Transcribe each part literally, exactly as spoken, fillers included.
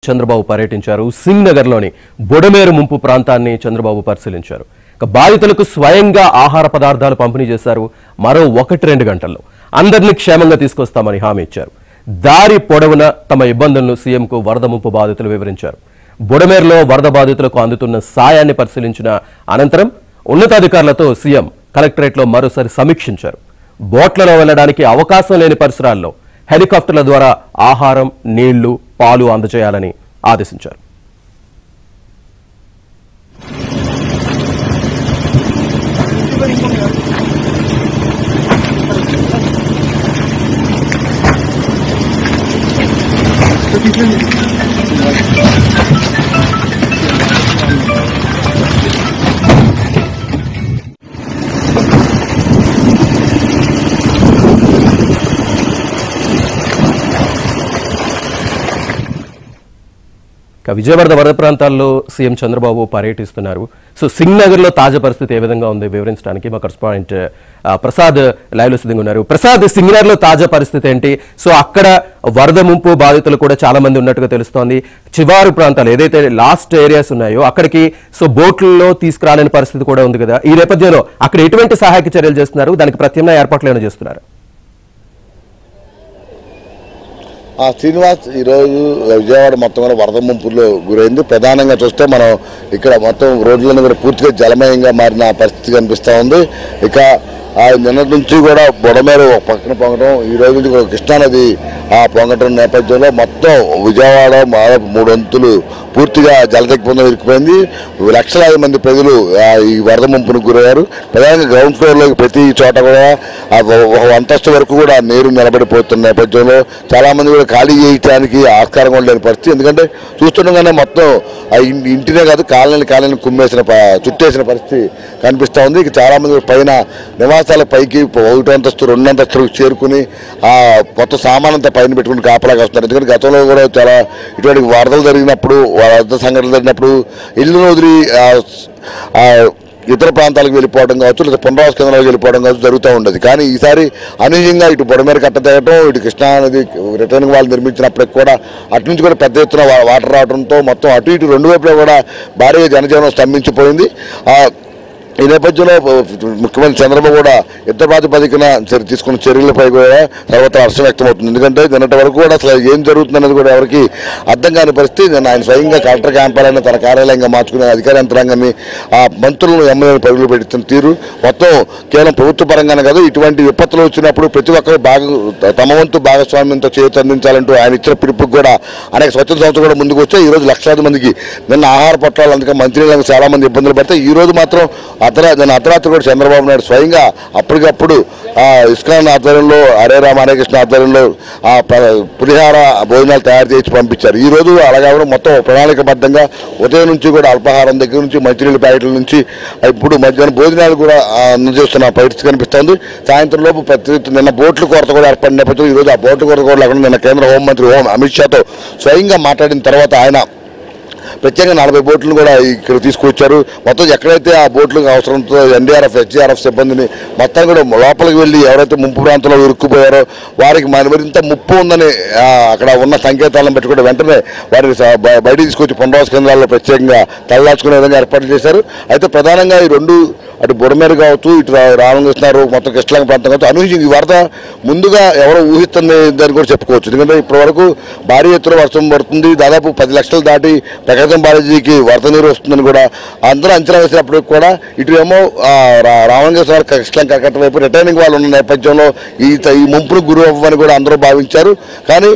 చంద్రబాబు పర్యటించారు. సింగ్ నగర్లోని బొడమేరు ముంపు ప్రాంతాన్ని చంద్రబాబు పరిశీలించారు. బాధితులకు స్వయంగా ఆహార పదార్థాలు పంపిణీ చేశారు. మరో ఒకటి రెండు గంటల్లో అందరినీ క్షేమంగా తీసుకొస్తామని హామీ ఇచ్చారు. దారి పొడవున తమ ఇబ్బందులను సీఎంకు వరద ముంపు బాధితులు వివరించారు. బొడమేరులో వరద బాధితులకు అందుతున్న సాయాన్ని పరిశీలించిన అనంతరం ఉన్నతాధికారులతో సీఎం కలెక్టరేట్లో మరోసారి సమీక్షించారు. బోట్లలో వెళ్లడానికి అవకాశం లేని పరిసరాల్లో హెలికాప్టర్ల ద్వారా ఆహారం, నీళ్లు, పాలు అందజేయాలని ఆదేశించారు. విజయవాడ వరద ప్రాంతాల్లో సీఎం చంద్రబాబు పర్యటిస్తున్నారు. సో సింగ్ నగర్ లో తాజా పరిస్థితి ఏ విధంగా ఉంది వివరించడానికి మా కరెస్పాండెంట్ ప్రసాద్ లైవ్ లో సిద్ధంగా ఉన్నారు. ప్రసాద్, సింగ్ నగర్ లో తాజా పరిస్థితి ఏంటి? సో అక్కడ వరద ముంపు బాధితులు కూడా చాలా మంది ఉన్నట్టుగా తెలుస్తోంది. చివారు ప్రాంతాలు ఏదైతే లాస్ట్ ఏరియాస్ ఉన్నాయో అక్కడికి సో బోట్లలో తీసుకురాలేని పరిస్థితి కూడా ఉంది కదా. ఈ నేపథ్యంలో అక్కడ ఎటువంటి సహాయక చర్యలు చేస్తున్నారు? దానికి ప్రత్యామ్నాయ ఏర్పాట్లు ఏమైనా చేస్తున్నారు? ఆ శ్రీనివాస్, ఈరోజు విజయవాడ మొత్తం కూడా వరద ముంపులో గురైంది. ప్రధానంగా చూస్తే మనం ఇక్కడ మొత్తం రోడ్లను కూడా పూర్తిగా జలమయంగా మారిన పరిస్థితి కనిపిస్తూ ఉంది. ఇక నిన్న నుంచి కూడా బొడమేరు పక్కన పొంగటం, ఈ రోజు నుంచి కూడా కృష్ణానది ఆ పొంగటం నేపథ్యంలో మొత్తం విజయవాడ మూడు వంతులు పూర్తిగా జలదిగ్బంధం ఇరుక్కుపోయింది. లక్షలాది మంది ప్రజలు ఈ వరద ముంపును గురయ్యారు. ప్రధానంగా గ్రౌండ్ ఫ్లోర్లో ప్రతి చోట కూడా ఒక అంతస్తు వరకు కూడా నీరు నిలబడిపోతున్న నేపథ్యంలో చాలా మంది కూడా ఖాళీ చేయడానికి ఆస్కారం కూడా లేని పరిస్థితి. ఎందుకంటే చూస్తుండగానే మొత్తం ఆ ఇంటినే కాదు కాలనీ కాలనీ కుమ్మేసిన చుట్టేసిన పరిస్థితి కనిపిస్తూ ఉంది. ఇక చాలా మంది పైన నివాసాల పైకి ఒకటి అంతస్తు రెండు అంతస్తులకు చేరుకుని ఆ మొత్తం సామానంతా పైన పెట్టుకుని కాపలాగా వస్తున్నారు. ఎందుకంటే గతంలో కూడా చాలా ఇటువంటి వరదలు జరిగినప్పుడు వరద సంఘటనలు జరిగినప్పుడు ఇల్లును వదిలి ఇతర ప్రాంతాలకు వెళ్ళిపోవడం కావచ్చు, లేదా పునరావాస కేంద్రాలకు వెళ్ళిపోవడం కావచ్చు జరుగుతూ ఉండేది. కానీ ఈసారి అనూహ్యంగా ఇటు బొడమేరు కట్ట తెగటం, ఇటు కృష్ణానది రిటర్నింగ్ వాళ్ళు నిర్మించినప్పటికి కూడా అటు నుంచి కూడా పెద్ద ఎత్తున వాటర్ రావడంతో మొత్తం అటు ఇటు రెండు వైపులా కూడా భారీగా జనజీవనం స్తంభించిపోయింది. ఈ నేపథ్యంలో ముఖ్యమంత్రి చంద్రబాబు కూడా యుద్ధ ప్రాతిపదికన తీసుకున్న చర్యలపై కూడా సర్వత్రా హర్షం వ్యక్తమవుతుంది. ఎందుకంటే నిన్నటి వరకు కూడా అసలు ఏం జరుగుతుందనేది కూడా ఎవరికి అర్థం కాని పరిస్థితి. నేను ఆయన స్వయంగా కలెక్టర్ క్యాంపాలను తన కార్యాలయంగా మార్చుకునే అధికార యంత్రాంగాన్ని ఆ మంత్రులను ఎమ్మెల్యేలు పరుగులు పెడుతున్న తీరు మొత్తం కేవలం ప్రభుత్వ పరంగానే కాదు, ఇటువంటి విపత్తులు వచ్చినప్పుడు ప్రతి ఒక్కరు భాగ తమ వంతు భాగస్వామ్యంతో చేతి అందించాలంటూ ఆయన ఇచ్చిన పిలుపుకి కూడా అనేక స్వచ్ఛత సంస్థలు కూడా ముందుకు వచ్చాయి. ఈ రోజు లక్షలాది మందికి నిన్న ఆహార పట్టాలు అందుకే మంత్రిలకు చాలా మంది ఇబ్బందులు పడతాయి. ఈ రోజు మాత్రం అర్ధరా దాని అర్ధరాత్రి కూడా చంద్రబాబు నాయుడు స్వయంగా అప్పటికప్పుడు ఆ ఇస్కాన్ ఆధ్వర్యంలో హరే రామ హరే కృష్ణ ఆధ్వర్యంలో ఆ పులిహార భోజనాలు తయారు చేసి పంపించారు. ఈ రోజు అలాగే మొత్తం ప్రణాళికబద్ధంగా ఉదయం నుంచి కూడా అల్పాహారం దగ్గర నుంచి మంచినీళ్ళ ప్యాకెట్ల నుంచి ఇప్పుడు మధ్యాహ్నం భోజనాలు కూడా అందజేస్తున్న పరిస్థితి కనిపిస్తోంది. సాయంత్రం లోపు ప్రతి నిన్న బోట్ల కొరత కూడా ఏర్పడిన నేపథ్యంలో ఈ రోజు ఆ బోట్ల కొరత కూడా లేకుండా నిన్న కేంద్ర హోంమంత్రి హోం అమిత్ షాతో స్వయంగా మాట్లాడిన తర్వాత ఆయన ప్రత్యేకంగా నలభై బోట్లను కూడా ఇక్కడ తీసుకొచ్చారు. మొత్తం ఎక్కడైతే ఆ బోట్లకు అవసరంతో ఎన్డీఆర్ఎఫ్ హెచ్డీఆర్ఎఫ్ సిబ్బందిని మొత్తం కూడా లోపలికి వెళ్ళి ఎవరైతే ముంపు ప్రాంతంలో ఇరుక్కుపోయారో వారికి మరింత ముప్పు ఉందని అక్కడ ఉన్న సంకేతాలను బట్టి కూడా వెంటనే వారిని బయట తీసుకొచ్చి పునరావాస కేంద్రాల్లో ప్రత్యేకంగా తలదాచుకునే విధంగా ఏర్పాట్లు చేశారు. అయితే ప్రధానంగా ఈ రెండు అటు బొడమేరు కావచ్చు, ఇటు రామకృష్ణారు మొత్తం కృష్ణలంక ప్రాంతం కావచ్చు అనూహ్యంగా ఈ వరద ముందుగా ఎవరో ఊహిస్తుంది దాన్ని కూడా చెప్పుకోవచ్చు. ఎందుకంటే ఇప్పటి వరకు భారీ ఎత్తున వర్షం పడుతుంది. దాదాపు పది లక్షలు దాటి ప్రకాశం బాలాజీకి వరద నీరు వస్తుందని కూడా అందరూ అంచనా వేసినప్పటికి కూడా ఇటు ఏమో రామకృష్ణ కృష్ణలంక కట్ట వైపు రిటర్నింగ్ వాళ్ళు ఉన్న నేపథ్యంలో ఈ ఈ ముంపును గురి అవ్వని కూడా అందరూ భావించారు. కానీ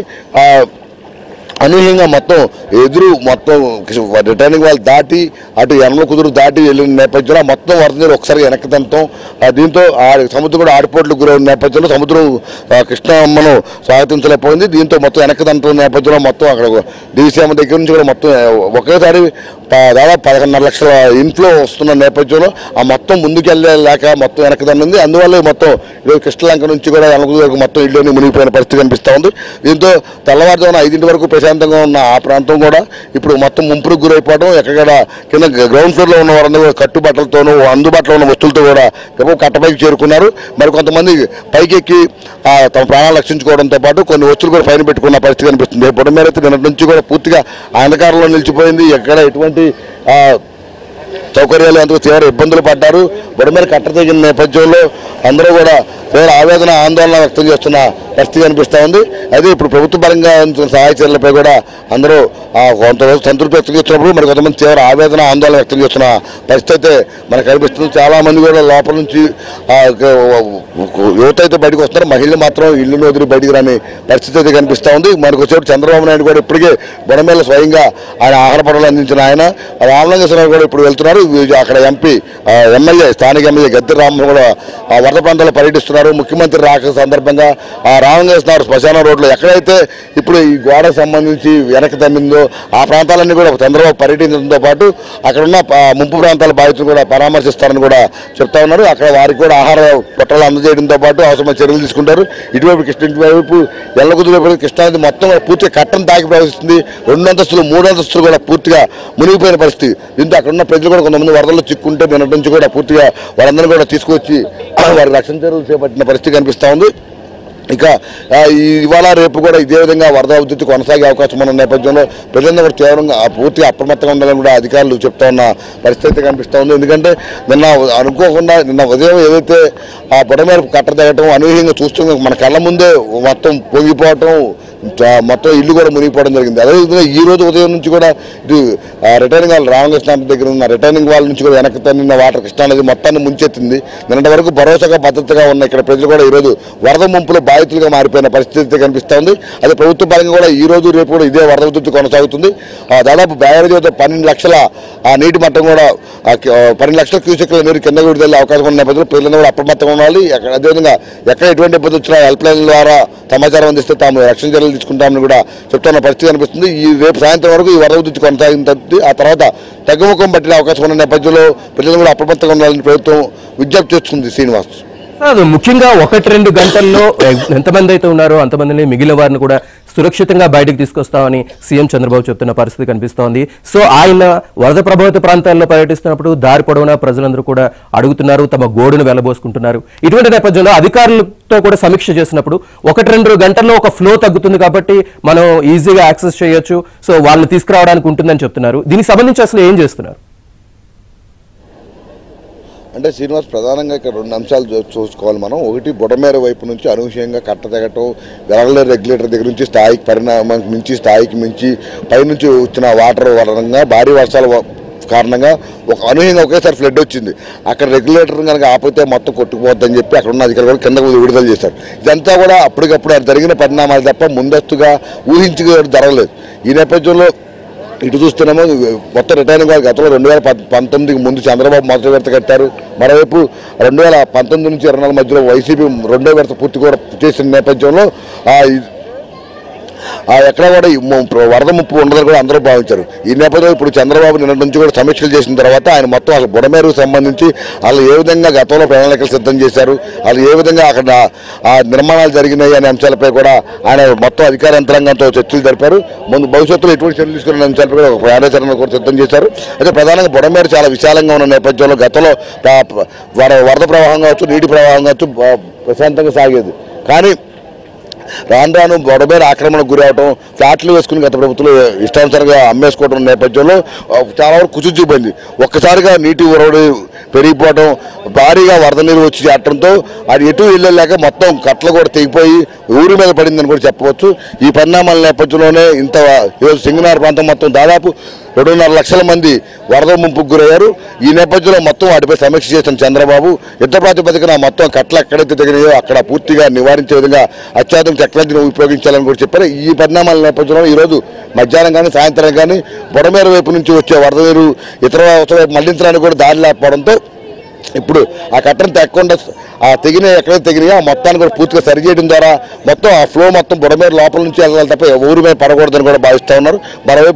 అనూహ్యంగా మొత్తం ఎదురు మొత్తం రిటర్నింగ్ వాళ్ళు దాటి అటు ఎనమల కుదురు దాటి వెళ్ళిన నేపథ్యంలో మొత్తం వరద నీరు ఒకసారి వెనక్కి తంతం. దీంతో సముద్రం కూడా ఆడిపోట్లు గురైన నేపథ్యంలో సముద్రం కృష్ణమ్మను స్వాగతించలేకపోయింది. దీంతో మొత్తం వెనక్కి తంతున్న నేపథ్యంలో మొత్తం అక్కడ డీసీఎం దగ్గర నుంచి కూడా మొత్తం ఒకేసారి దాదాపు పదకొండున్నర లక్షల ఇన్ఫ్లో వస్తున్న నేపథ్యంలో ఆ మొత్తం ముందుకెళ్ళలేక మొత్తం వెనక్కి తన్నింది. అందువల్ల మొత్తం ఈరోజు కృష్ణలంక నుంచి కూడా ఎనమల కుదురు వరకు మొత్తం ఇల్లుని మునిగిపోయిన పరిస్థితి కనిపిస్తూ ఉంది. దీంతో తెల్లవారుజామున ఐదింటి వరకు ప్రశాంత ప్రశాంతంగా ఉన్న ఆ ప్రాంతం కూడా ఇప్పుడు మొత్తం ముంపుకు గురైపోవడం, ఎక్కడ కింద గ్రౌండ్ ఫ్లోర్లో ఉన్న వారందరూ కూడా కట్టుబట్టలతోనూ అందుబాటులో ఉన్న వస్తువులతో కూడా కట్టపైకి చేరుకున్నారు. మరి కొంతమంది పైకెక్కి తమ ప్రాణాలు రక్షించుకోవడంతో పాటు కొన్ని వస్తువులు కూడా పైన పెట్టుకున్న పరిస్థితి కనిపిస్తుంది. బుడమేరు అయితే నిన్నటి నుంచి కూడా పూర్తిగా అంధకారంలో నిలిచిపోయింది. ఎక్కడ ఎటువంటి సౌకర్యాలు అందుకు తీవ్ర ఇబ్బందులు పడ్డారు. బుడమేరు కట్ట తెగిన నేపథ్యంలో అందరూ కూడా తీవ్ర ఆవేదన ఆందోళన వ్యక్తం చేస్తున్న పరిస్థితి కనిపిస్తూ ఉంది. అయితే ఇప్పుడు ప్రభుత్వ పరంగా సహాయ చర్యలపై కూడా అందరూ కొంతవరకు సంతృప్తి వ్యక్తం చేస్తున్నప్పుడు మరి కొంతమంది తీవ్ర ఆవేదన ఆందోళన వ్యక్తం చేస్తున్న పరిస్థితి అయితే మనకు కనిపిస్తుంది. చాలామంది కూడా లోపల నుంచి యువత అయితే బయటకు వస్తున్నారు, మహిళలు మాత్రం ఇల్లు వదిలి బయటికి రాని పరిస్థితి అయితే కనిపిస్తూ ఉంది. మనకు వచ్చేప్పుడు చంద్రబాబు నాయుడు కూడా ఇప్పటికే బుడమేరులో స్వయంగా ఆయన ఆహార పడవలు అందించిన ఆయన రామలింగేశ్వరరావు కూడా ఇప్పుడు వెళ్తున్నారు. అక్కడ ఎంపీ ఎమ్మెల్యే స్థానిక ఎమ్మెల్యే గద్దె రామ్మోహన్ కూడా వరద ప్రాంతాల్లో పర్యటిస్తున్నారు. ముఖ్యమంత్రి రాక సందర్భంగా ఆ రామలింగేశ్వరరావు శ్మశాన రోడ్లో ఎక్కడైతే ఇప్పుడు ఈ గోడకు సంబంధించి వెనక్కి తమ్మిందో ఆ ప్రాంతాలన్నీ కూడా చంద్రబాబు పర్యటించడంతో పాటు అక్కడ ఉన్న ముంపు ప్రాంతాల బాధితులు కూడా పరామర్శిస్తారని కూడా చెప్తా ఉన్నారు. అక్కడ వారికి కూడా ఆహార పొట్టాలు అందజేయడంతో పాటు అవసరమైన చర్యలు తీసుకుంటారు. ఇటువైపు కృష్ణ ఇటువైపు ఎల్లకుదురు వైపు కృష్ణానది మొత్తం పూర్తిగా కట్టను తాకి ప్రవహిస్తుంది. రెండు అంతస్తులు మూడు అంతస్తులు కూడా పూర్తిగా మునిగిపోయిన పరిస్థితి. దీంతో అక్కడ ఉన్న ప్రజలు కూడా కొంతమంది వరదల్లో చిక్కుంటే నిన్నటి నుంచి కూడా పూర్తిగా వారందరినీ కూడా తీసుకొచ్చి వారి రక్షణ చర్యలు చేపట్టిన పరిస్థితి కనిపిస్తూ ఉంది. ఇక ఇవాళ రేపు కూడా ఇదే విధంగా వరద ఉధృతి కొనసాగే అవకాశం ఉన్న నేపథ్యంలో ప్రజలందరూ కూడా తీవ్రంగా పూర్తిగా అప్రమత్తంగా ఉండాలని కూడా అధికారులు చెప్తా ఉన్న పరిస్థితి కనిపిస్తూ ఉంది. ఎందుకంటే నిన్న అనుకోకుండా నిన్న ఉదయం ఏదైతే ఆ బుడమేరు కట్ట తెగటం అనూహ్యంగా చూస్తూ మన కళ్ళ ముందే మొత్తం పొంగిపోవటం, మొత్తం ఇల్లు కూడా మునిగిపోవడం జరిగింది. అదేవిధంగా ఈ రోజు ఉదయం నుంచి కూడా ఇటు రిటైనింగ్ వాల్ రామకృష్ణ దగ్గర ఉన్న రిటైనింగ్ వాళ్ళ నుంచి కూడా వెనక్కి తన్నిన వాటర్ కృష్ణానది మొత్తాన్ని ముంచెత్తింది. నిన్నటి వరకు భరోసాగా భద్రతగా ఉన్న ఇక్కడ ప్రజలు కూడా ఈరోజు వరద ముంపులో బాధితులుగా మారిపోయిన పరిస్థితి కనిపిస్తూ ఉంది. అదే ప్రభుత్వ పరంగా కూడా ఈ రోజు రేపు కూడా ఇదే వరద ఉధృతి కొనసాగుతుంది. దాదాపు బ్యారేజ్ వద్ద పన్నెండు లక్షల ఆ నీటి మట్టం కూడా పన్నెండు లక్షల క్యూసెక్ల నీరు కింద విడుదల అవకాశం ఉన్న నేపథ్యంలో ప్రజలందరూ కూడా అప్రమత్తంగా ఉండాలి. అదేవిధంగా ఎక్కడ ఎటువంటి ఇబ్బంది వచ్చినా హెల్ప్ లైన్ ద్వారా సమాచారం అందిస్తే తాము రక్షణ చర్యలు తీసుకుంటామని కూడా చెప్తున్న పరిస్థితి కనిపిస్తుంది. ఈ రేపు సాయంత్రం వరకు ఈ వరద ఉధృతి కొనసాగిన తర్వాత ఆ తర్వాత తగ్గుముఖం పట్టిన అవకాశం ఉన్న నేపథ్యంలో ప్రజలు కూడా అప్రమత్తంగా ఉండాలని ప్రభుత్వం విజ్ఞప్తి చేస్తుంది. శ్రీనివాస్, ముఖ్యంగా ఒకటి రెండు గంటల్లో ఎంతమంది అయితే ఉన్నారో అంతమందిని మిగిలిన వారిని కూడా సురక్షితంగా బయటకు తీసుకొస్తామని సీఎం చంద్రబాబు చెప్తున్న పరిస్థితి కనిపిస్తోంది. సో ఆయన వరద ప్రభావిత ప్రాంతాల్లో పర్యటిస్తున్నప్పుడు దారి పొడవునా ప్రజలందరూ కూడా అడుగుతున్నారు, తమ గోడును వెళ్లబోసుకుంటున్నారు. ఇటువంటి నేపథ్యంలో అధికారులతో కూడా సమీక్ష చేసినప్పుడు ఒకటి రెండు గంటల్లో ఒక ఫ్లో తగ్గుతుంది కాబట్టి మనం ఈజీగా యాక్సెస్ చేయొచ్చు, సో వాళ్ళని తీసుకురావడానికి ఉంటుందని చెప్తున్నారు. దీనికి సంబంధించి అసలు ఏం చేస్తున్నారు? అంటే శ్రీనివాస్, ప్రధానంగా ఇక్కడ రెండు అంశాలు చూసుకోవాలి మనం. ఒకటి, బుడమేరు వైపు నుంచి అనూహ్యంగా కట్ట తెగటం, వెరగలేరు రెగ్యులేటర్ దగ్గర నుంచి స్థాయికి పరిణామానికి మించి స్థాయికి మించి పైనుంచి వచ్చిన వాటర్ వలనంగా భారీ వర్షాల కారణంగా ఒక అనూహ్యంగా ఒకేసారి ఫ్లడ్ వచ్చింది. అక్కడ రెగ్యులేటర్ కనుక ఆపితే మొత్తం కొట్టుకుపోద్దని చెప్పి అక్కడ ఉన్న అధికారులు కూడా కింద విడుదల చేశారు. ఇదంతా కూడా అప్పటికప్పుడు జరిగిన పరిణామాలు తప్ప ముందస్తుగా ఊహించి జరగలేదు. ఈ నేపథ్యంలో ఇటు చూస్తున్నామో మొత్తం రిటైనింగ్ వాళ్ళు గతంలో రెండు వేల పంతొమ్మిదికి ముందు చంద్రబాబు మొదటి విడత కట్టారు. మరోవైపు రెండు వేల పంతొమ్మిది నుంచి ఇరవై నాలుగు మధ్యలో వైసీపీ రెండో విడత పూర్తి కూడా చేసిన నేపథ్యంలో ఎక్కడ కూడా వరద ముప్పు ఉండదని కూడా అందరూ భావించారు. ఈ నేపథ్యంలో ఇప్పుడు చంద్రబాబు నిన్నటి నుంచి కూడా సమీక్షలు చేసిన తర్వాత ఆయన మొత్తం అసలు బుడమేరుకు సంబంధించి వాళ్ళు ఏ విధంగా గతంలో ప్రణాళికలు సిద్ధం చేశారు, వాళ్ళు ఏ విధంగా అక్కడ ఆ నిర్మాణాలు జరిగినాయి అనే అంశాలపై కూడా ఆయన మొత్తం అధికార యంత్రాంగంతో చర్చలు జరిపారు. ముందు భవిష్యత్తులో ఎటువంటి చర్యలు తీసుకునే అంశాలపై ఒక కార్యాచరణ కూడా సిద్ధం చేశారు. అయితే ప్రధానంగా బుడమేరు చాలా విశాలంగా ఉన్న నేపథ్యంలో గతంలో వరద ప్రవాహం కావచ్చు, నీటి ప్రవాహం కావచ్చు ప్రశాంతంగా సాగేది. కానీ రాను రాను బుడమేరు ఆక్రమణకు గురి అవడం, ఫ్లాట్లు వేసుకుని గత ప్రభుత్వంలో ఇష్టానుసారంగా అమ్మేసుకోవడం నేపథ్యంలో చాలా వరకు కుచించిపోయింది. ఒక్కసారిగా నీటి ఒరవడి పెరిగిపోవడం, భారీగా వరద నీరు వచ్చి చేరడంతో అది ఎటు వెళ్ళలేక మొత్తం కట్టలు కూడా తెగిపోయి ఊరి మీద పడిందని కూడా చెప్పవచ్చు. ఈ పరిణామాల నేపథ్యంలోనే ఇంత ఈరోజు సింగనార్ ప్రాంతం మొత్తం దాదాపు రెండున్నర లక్షల మంది వరద ముంపుకు గురయ్యారు. ఈ నేపథ్యంలో మొత్తం వాటిపై సమీక్ష చేసిన చంద్రబాబు యుద్ధ ప్రాతిపదికన మొత్తం కట్టలు ఎక్కడైతే తగినాయో అక్కడ పూర్తిగా నివారించే విధంగా అత్యాధునిక టెక్నాలజీని ఉపయోగించాలని కూడా చెప్పారు. ఈ పరిణామాల నేపథ్యంలో ఈరోజు మధ్యాహ్నం కానీ సాయంత్రం కానీ బుడమేరు వైపు నుంచి వచ్చే వరద నీరు ఇతర వైపు మళ్లించడానికి కూడా దారి లేకపోవడంతో ఇప్పుడు ఆ కట్టను తెగకుండా ఆ తెగిన ఎక్కడైతే తెగినాయో ఆ మొత్తాన్ని కూడా పూర్తిగా సరిచేయడం ద్వారా మొత్తం ఆ ఫ్లో మొత్తం బుడమేరు లోపల నుంచి వెళ్ళాలి తప్ప ఊరి మీద పడకూడదని కూడా భావిస్తూ ఉన్నారు. మరోవైపు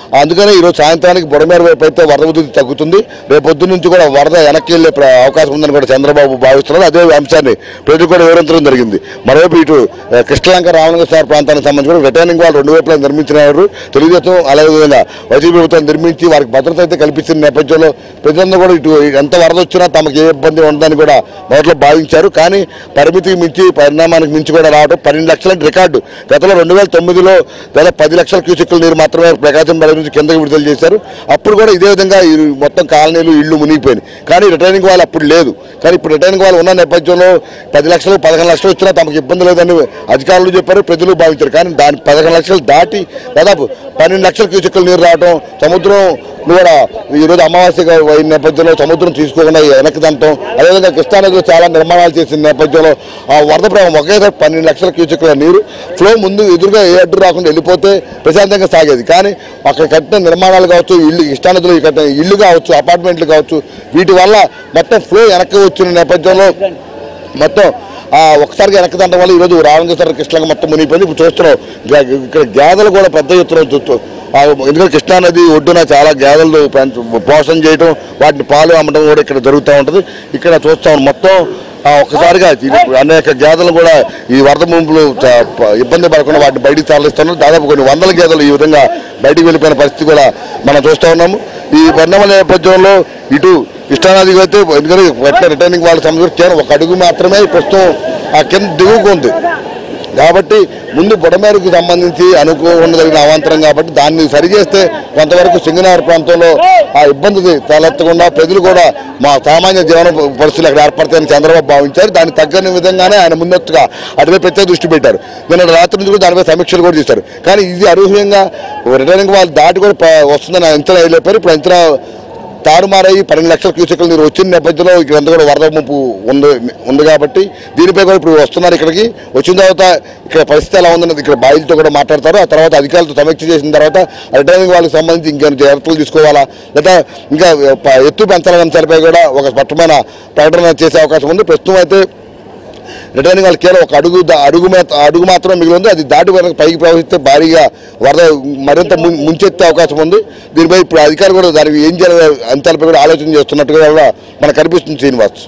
అందుకనే ఈరోజు సాయంత్రానికి బుడమేరు వైపు అయితే వరద ఉధృతి తగ్గుతుంది. రేపొద్దు నుంచి కూడా వరద వెనక్కి వెళ్ళే అవకాశం ఉందని కూడా చంద్రబాబు భావిస్తున్నారు. అదే అంశాన్ని ప్రజలు కూడా వివరించడం జరిగింది. మరోవైపు ఇటు కృష్ణలంక రామలింగేశ్వర ప్రాంతానికి సంబంధించి కూడా రిటర్నింగ్ వాళ్ళు రెండు వైపులా నిర్మించినారు. తెలుగుదేశం అదేవిధంగా వైసీపీ ప్రభుత్వం నిర్మించి వారికి భద్రత అయితే కల్పించిన నేపథ్యంలో ప్రజలందరూ కూడా ఇటు ఎంత వరద వచ్చినా తమకు ఏ ఇబ్బంది ఉండదని కూడా మొదట్లో భావించారు. కానీ పరిమితికి మించి పరిణామానికి మించి కూడా రావడం పన్నెండు లక్షల రికార్డు. గతంలో రెండు వేల తొమ్మిదిలో దాదాపు పది లక్షల క్యూసెక్కుల నీరు మాత్రమే ప్రకాశం బల నుంచి కిందకి విడుదల చేశారు. అప్పుడు కూడా ఇదే విధంగా మొత్తం కాలనీలు ఇళ్లు మునిగిపోయినాయి. కానీ రిటర్నింగ్ వాళ్ళు అప్పుడు లేదు. కానీ ఇప్పుడు రిటర్నింగ్ వాళ్ళు ఉన్న నేపథ్యంలో పది లక్షలు పదకొండు లక్షలు వచ్చినా తమకు ఇబ్బంది లేదని అధికారులు చెప్పారు, ప్రజలు భావించారు. కానీ దాని పదకొండు లక్షలు దాటి దాదాపు పన్నెండు లక్షల క్యూసెక్కుల నీరు రావడం, సముద్రం కూడా ఈరోజు అమావాస్య అయిన నేపథ్యంలో సముద్రం తీసుకోకుండా వెనక్కి దంతం, అదేవిధంగా కృష్ణానదిలో చాలా నిర్మాణాలు చేసిన నేపథ్యంలో ఆ వరద ప్రవాహం ఒకేసారి పన్నెండు లక్షల క్యూసెక్కుల నీరు ఫ్లో ముందు ఎదురుగా ఏ అడ్డు రాకుండా వెళ్ళిపోతే ప్రశాంతంగా సాగేది. కానీ అక్కడ కట్టిన నిర్మాణాలు కావచ్చు, ఇల్లు కృష్ణానదిలో కట్టిన ఇల్లు కావచ్చు, అపార్ట్మెంట్లు కావచ్చు, వీటి వల్ల మొత్తం ఫ్లో వెనక్కి వచ్చిన నేపథ్యంలో మొత్తం ఒకసారిగా వెనక్కి దండం వల్ల ఈరోజు రామలింగేశ్వర కృష్ణలంక మొత్తం మునిగిపోయింది. ఇప్పుడు చూస్తున్నాం ఇక్కడ గేదెలు కూడా పెద్ద ఎత్తున చూస్తూ, ఎందుకంటే కృష్ణానది ఒడ్డున చాలా గేదెలు పోషణ చేయడం, వాటిని పాలు అమ్మడం కూడా ఇక్కడ జరుగుతూ ఉంటుంది. ఇక్కడ చూస్తాం మొత్తం ఒక్కసారిగా అనేక గేదెలు కూడా ఈ వరద ముంపులు ఇబ్బంది పడకుండా వాటిని బయటికి తరలిస్తున్నారు. దాదాపు కొన్ని వందల గేదెలు ఈ విధంగా బయటికి వెళ్ళిపోయిన పరిస్థితి కూడా మనం చూస్తూ ఉన్నాము. ఈ పరిణామాల నేపథ్యంలో ఇటు కృష్ణానదికి అయితే ఎందుకంటే వెంటనే రిటర్నింగ్ వాళ్ళ సంబంధించి కేవలం ఒక అడుగు మాత్రమే ప్రస్తుతం ఆ కింద దిగుకుంది. కాబట్టి ముందు బుడమేరుకు సంబంధించి అనుకోకుండా జరిగిన అవాంతరం కాబట్టి దాన్ని సరిచేస్తే కొంతవరకు సింగనగర్ ప్రాంతంలో ఆ ఇబ్బంది తలెత్తకుండా ప్రజలు కూడా మా సామాన్య జీవన పరిస్థితులు అక్కడ ఏర్పడతాయని చంద్రబాబు భావించారు. దానికి తగ్గని విధంగానే ఆయన ముందొత్తుగా అటుపై ప్రత్యేక దృష్టి పెట్టారు. నిన్న రాత్రి నుంచి కూడా దానిపై సమీక్షలు కూడా చేశారు. కానీ ఇది అనూహ్యంగా రిటర్నింగ్ వాళ్ళు దాటి కూడా వస్తుందని అంచనా వేయలేపారు. ఇప్పుడు అంచనా తారుమారయ్యి పన్నెండు లక్షల క్యూసెక్కుల నీరు వచ్చిన నేపథ్యంలో ఇక్కడ కూడా వరద ముంపు ఉంది ఉంది కాబట్టి దీనిపై కూడా ఇప్పుడు వస్తున్నారు. ఇక్కడికి వచ్చిన తర్వాత ఇక్కడ పరిస్థితి ఎలా ఉందన్నది ఇక్కడ బాధితులతో కూడా మాట్లాడతారు. ఆ తర్వాత అధికారులతో సమీక్ష చేసిన తర్వాత రిటర్నింగ్ వాళ్ళకి సంబంధించి ఇంకేమైనా జాగ్రత్తలు తీసుకోవాలా లేదా ఇంకా ఎత్తు పెంచాలనే అంశాలపై కూడా ఒక స్పష్టమైన ప్రకటన చేసే అవకాశం ఉంది. ప్రస్తుతం అయితే రిటర్నింగ్ వాళ్ళు కేవలం ఒక అడుగు అడుగు అడుగు మాత్రం మిగిలి ఉంది. అది దాటి వరకు పైకి ప్రవహిస్తే భారీగా వరద మరింత ముంచెత్తే అవకాశం ఉంది. దీనిపై ఇప్పుడు అధికారులు కూడా దానికి ఏం చేయాలి అంశాలపై కూడా ఆలోచన చేస్తున్నట్టుగా కూడా మనకు కనిపిస్తుంది. శ్రీనివాస్,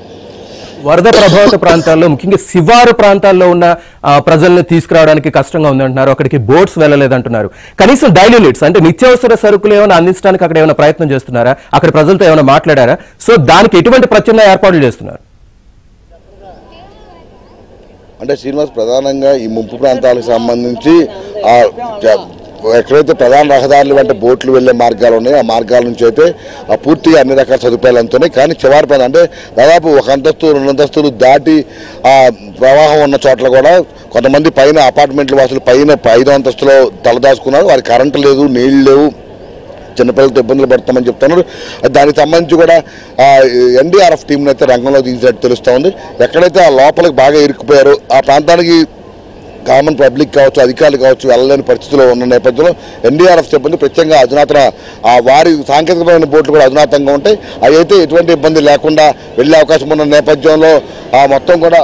వరద ప్రభావిత ప్రాంతాల్లో ముఖ్యంగా శివారు ప్రాంతాల్లో ఉన్న ప్రజల్ని తీసుకురావడానికి కష్టంగా ఉందంటున్నారు. అక్కడికి బోట్స్ వెళ్ళలేదంటున్నారు. కనీసం డైలీ నీడ్స్ అంటే నిత్యావసర సరుకులు ఏమైనా అందించడానికి అక్కడ ఏమైనా ప్రయత్నం చేస్తున్నారా? అక్కడ ప్రజలతో ఏమైనా మాట్లాడారా? సో దానికి ఎటువంటి ప్రత్యామ్నాయ ఏర్పాట్లు చేస్తున్నారు? అంటే శ్రీనివాస్, ప్రధానంగా ఈ ముంపు ప్రాంతాలకు సంబంధించి ఎక్కడైతే ప్రధాన రహదారులు అంటే బోట్లు వెళ్లే మార్గాలు ఉన్నాయో ఆ మార్గాల నుంచి అయితే ఆ పూర్తిగా అన్ని రకాల సదుపాయాలు అందుతున్నాయి. కానీ చివరి పైన అంటే దాదాపు ఒక అంతస్తు రెండు అంతస్తులు దాటి ఆ ప్రవాహం ఉన్న చోట్ల కూడా కొంతమంది పైన అపార్ట్మెంట్ల వాసులు పైన ఐదో అంతస్తులో తలదాచుకున్నారు. వారికి కరెంటు లేదు, నీళ్లు లేవు, చిన్నపిల్లలతో ఇబ్బందులు పడతామని చెప్తున్నారు. దానికి సంబంధించి కూడా ఎన్డీఆర్ఎఫ్ టీంని అయితే రంగంలో దించినట్టు తెలుస్తూ ఉంది. ఎక్కడైతే ఆ లోపలికి బాగా ఇరుక్కుపోయారో ఆ ప్రాంతానికి కామన్ పబ్లిక్ కావచ్చు, అధికారులు కావచ్చు వెళ్ళలేని పరిస్థితిలో ఉన్న నేపథ్యంలో ఎన్డీఆర్ఎఫ్ సిబ్బంది ప్రత్యేకంగా అధునాతన ఆ వారి సాంకేతికమైన బోట్లు కూడా అధునాతంగా ఉంటాయి. అవి అయితే ఎటువంటి ఇబ్బంది లేకుండా వెళ్ళే అవకాశం ఉన్న నేపథ్యంలో ఆ మొత్తం కూడా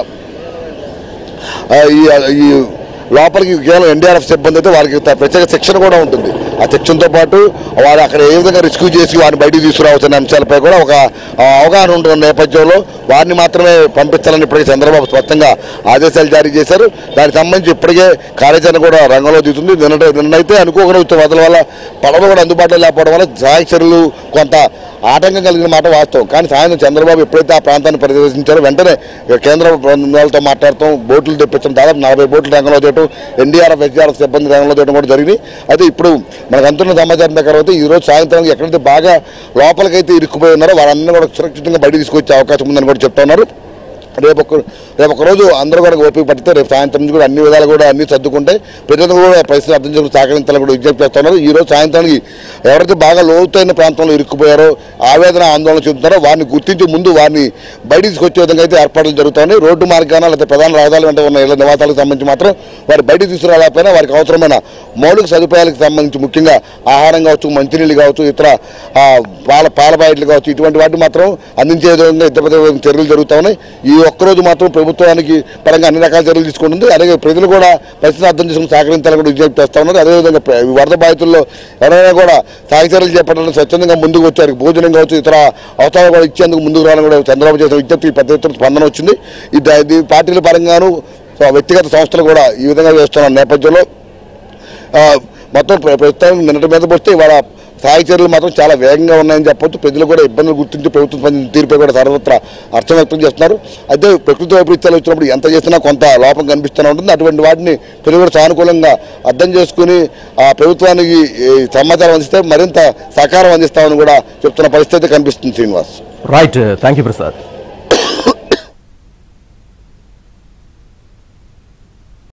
ఈ లోపలికి కేవలం ఎన్డీఆర్ఎఫ్ సిబ్బంది అయితే వారికి ప్రత్యేక శిక్షణ కూడా ఉంటుంది. ఆ శిక్షణతో పాటు వారు అక్కడ ఏ విధంగా రెస్క్యూ చేసి వారిని బయటికి తీసుకురావాల్సిన అంశాలపై కూడా ఒక అవగాహన ఉంటున్న నేపథ్యంలో వారిని మాత్రమే పంపించాలని ఇప్పటికే చంద్రబాబు స్పష్టంగా ఆదేశాలు జారీ చేశారు. దానికి సంబంధించి ఇప్పటికే కార్యాచరణ కూడా రంగంలో దిగుతుంది. నిన్న నిన్నైతే అనుకోకుండా వచ్చే వదల వల్ల పడవలు కూడా అందుబాటులో లేకపోవడం వల్ల సహాయక చర్యలు కొంత ఆటంకం కలిగిన మాట వాస్తవం. కానీ సాయంత్రం చంద్రబాబు ఎప్పుడైతే ఆ ప్రాంతాన్ని పరిదర్శించారో వెంటనే కేంద్ర బృందాలతో మాట్లాడటం, బోట్లు తెప్పించడం, దాదాపు నలభై బోట్లు రంగంలో చేయడం, ఎన్డీఆర్ఎఫ్ ఎస్డీఆర్ఎఫ్ సిబ్బంది రంగంలో చేయడం కూడా జరిగింది. అయితే ఇప్పుడు మనకు అందుతున్న సమాచారం ప్రకారం అయితే ఈరోజు సాయంత్రం ఎక్కడైతే బాగా లోపలికైతే ఇరుక్కుపోయి ఉన్నారో వారందరూ కూడా సురక్షితంగా బయట తీసుకొచ్చే అవకాశం ఉందని కూడా చెప్తా ఉన్నారు. రేపు ఒక రేపు ఒకరోజు అందరూ కూడా ఓపిక పడితే రేపు సాయంత్రం నుంచి కూడా అన్ని విధాలు కూడా అన్ని సర్దుకుంటే ప్రజలు కూడా పరిస్థితులు అర్థం చేసుకుని సహకరించాలని కూడా విజ్ఞప్తి చేస్తున్నారు. ఈ రోజు సాయంత్రానికి ఎవరైతే బాగా లోతైన ప్రాంతంలో ఇరుక్కుపోయారో, ఆవేదన ఆందోళన చెందుతారో వారిని గుర్తించి ముందు వారిని బయట తీసుకొచ్చే విధంగా అయితే ఏర్పాట్లు జరుగుతున్నాయి. రోడ్డు మార్గాన లేదా ప్రధాన రహదారుల వెంట ఉన్న ఇళ్ల నివాసాలకు సంబంధించి మాత్రం వారి బయటకు తీసుకురాలేకపోయినా వారికి అవసరమైన మౌలిక సదుపాయాలకు సంబంధించి ముఖ్యంగా ఆహారం కావచ్చు, మంచినీళ్ళు కావచ్చు, ఇతర పాల పాల ప్యాకెట్లు కావచ్చు, ఇటువంటి వాటిని మాత్రం అందించే విధంగా ఇతర చర్యలు జరుగుతూ ఉన్నాయి. ఈ ఒక్కరోజు మాత్రం ప్రభుత్వానికి పరంగా అన్ని రకాల చర్యలు తీసుకుంటుంది. అలాగే ప్రజలు కూడా పరిస్థితిని అర్థం చేసుకుని సహకరించాలని కూడా విజ్ఞప్తి చేస్తూ ఉన్నారు. అదేవిధంగా ఈ వరద బాధితుల్లో ఎవరైనా కూడా సహాయ చర్యలు చేపట్టాలని స్వచ్ఛందంగా ముందుకు వచ్చారు. భోజనం కావచ్చు, ఇతర అవసరాలు కూడా ఇచ్చేందుకు ముందుకు రావాలని కూడా చంద్రబాబు చేసిన విజ్ఞప్తి పెద్ద ఎత్తున స్పందన వచ్చింది. ఈ పార్టీల పరంగాను వ్యక్తిగత సంస్థలు కూడా ఈ విధంగా చేస్తున్న నేపథ్యంలో మొత్తం ప్రస్తుతం నిన్నటి మీద పోస్తే ఇవాళ సహాయ చర్యలు మాత్రం చాలా వేగంగా ఉన్నాయని చెప్పొచ్చు. ప్రజలు కూడా ఇబ్బందులు గుర్తించి ప్రభుత్వం స్పందించిన తీరుపై కూడా సర్వత్రా హర్షం వ్యక్తం చేస్తున్నారు. అయితే ప్రకృతి వైపరీత్యాలు వచ్చినప్పుడు ఎంత చేసినా కొంత లోపం కనిపిస్తూనే ఉంటుంది. అటువంటి వాటిని ప్రజలు కూడా సానుకూలంగా అర్థం చేసుకుని ఆ ప్రభుత్వానికి సమాచారం అందిస్తే మరింత సహకారం అందిస్తామని కూడా చెప్తున్న పరిస్థితి కనిపిస్తుంది. Srinivas. Right, thank you Prasad.